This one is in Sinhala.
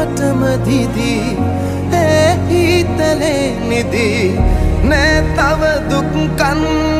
නොටමදිදී ඒ හිතලේ නිදී නෑ තව දුක් කන්න